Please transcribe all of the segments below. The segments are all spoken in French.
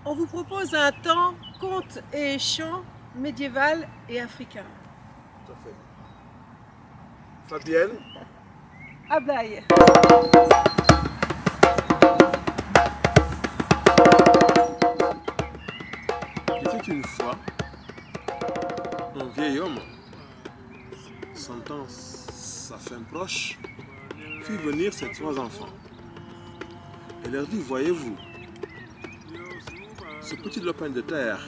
On vous propose un temps conte et chant médiéval et africain. Tout à fait. Fabienne. Ablaye. Il était une fois un vieil homme, sentant sa fin proche, fit venir ses 3 enfants et leur dit: voyez-vous, ce petit lopin de terre,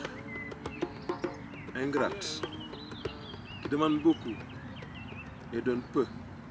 ingrate, qui demande beaucoup et donne peu,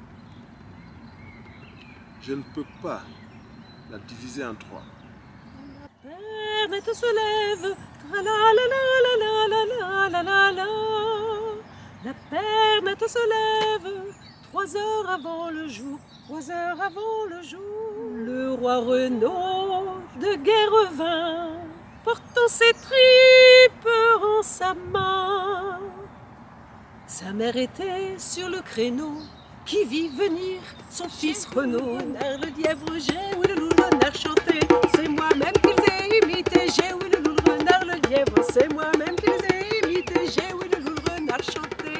je ne peux pas la diviser en 3. La permette se lève, tra la la la la la la la la. La permette se lève, 3 heures avant le jour, 3 heures avant le jour. Le roi Renaud de guerre vint, portant ses tripes en sa main. Sa mère était sur le créneau, qui vit venir son fils Renaud. Le lièvre, j'ai oui le loup renard chanté, c'est moi-même qu'ils ai imité. J'ai oui le loup renard, le lièvre, c'est moi-même qu'ils ai imité. J'ai oui le loup renard chanté.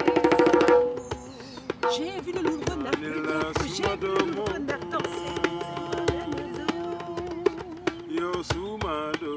J'ai vu le loup renard, le lièvre, j'ai vu le loup renard danser.